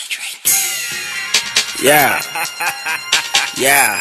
Yeah. Yeah.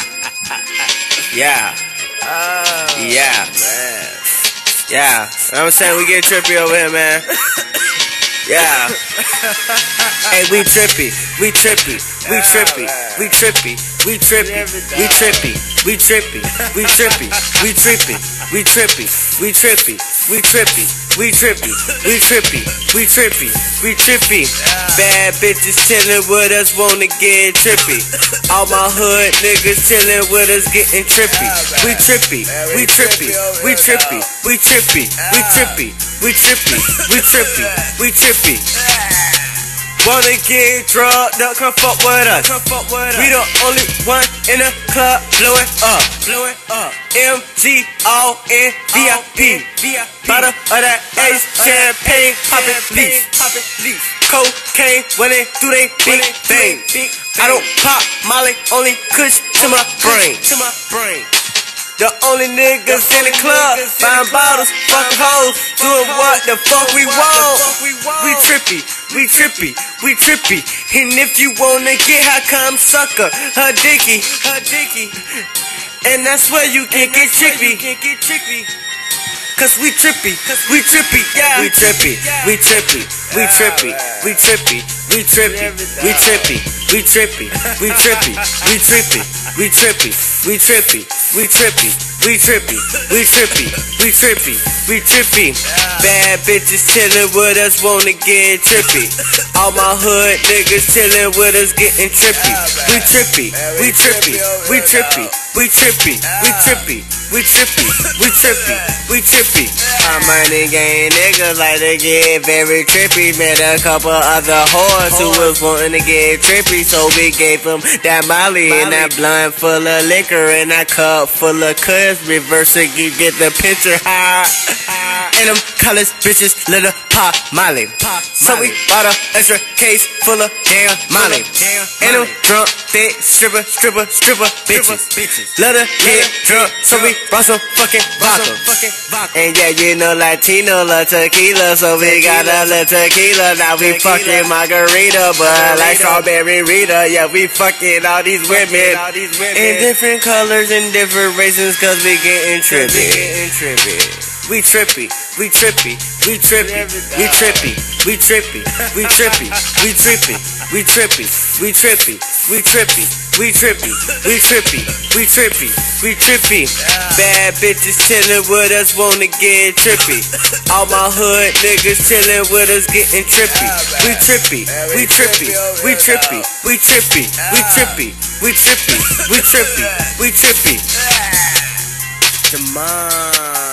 Yeah. Yeah. Man. Yeah. I'm saying we get trippy over here, man. Yeah. Hey, we trippy. We trippy. We trippy. We trippy. We trippy. We trippy. We trippy. We trippy. We trippy. We trippy. We trippy. We trippy. We trippy. We trippy. We trippy. We trippy. Bad bitches chillin' with us, wanna get trippy. All my hood niggas chillin' with us, getting trippy. We trippy. We trippy. We trippy. We trippy. We trippy. We trippy. We trippy. We trippy. Wanna get drugged up, come fuck with us. We the only one in the club, blow it up. MG all in VIP. Bottle of that Ace champagne, poppin' leaf. Cocaine when they do they big bang. I don't pop Molly, only kush to my brain. The only niggas in the club, buying bottles, fucking hoes, doing what the fuck we want. We trippy, we trippy, we trippy. And if you wanna get high, come sucker, her dicky. And that's where you can get trippy. Cause we trippy, yeah. We trippy, we trippy, we trippy, we trippy, we trippy, we trippy, we trippy, we trippy, we trippy, we trippy, we trippy, we trippy, we trippy, we trippy, we trippy, we trippy. Bad bitches chillin' with us, wanna get trippy. All my hood niggas chillin' with us, getting trippy. We trippy, we trippy, we trippy, we trippy, we trippy, we trippy, we trippy, we trippy. My money gang niggas like to get very trippy. Met a couple other whores who was wanting to get trippy, so we gave them that Molly and that blunt full of liquor and that cup full of cuss. Reverse it, you get the picture. And them college bitches little pop Molly. So we bought a extra case full of damn Molly. And them drunk, thick stripper bitches. Let her get drunk, so we brought some fucking vodka. And yeah, you know Latino love tequila, so we got a little tequila. Now we fucking margarita, but like strawberry Rita. Yeah, we fucking all these women in different colors and different races, cause we getting trippy. We trippy, we trippy, we trippy, we trippy, we trippy, we trippy, we trippy, we trippy, we trippy, we trippy, we trippy, we trippy, we trippy, we trippy. Bad bitches chillin' with us, wanna get trippy. All my hood niggas chillin' with us, getting trippy. We trippy, we trippy, we trippy, we trippy, we trippy, we trippy, we trippy, we trippy. Jamal.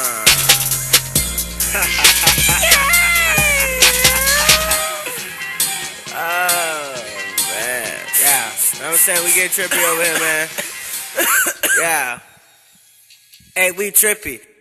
Oh man, yeah. I'm saying we get trippy over here, man. Yeah. Hey, we trippy.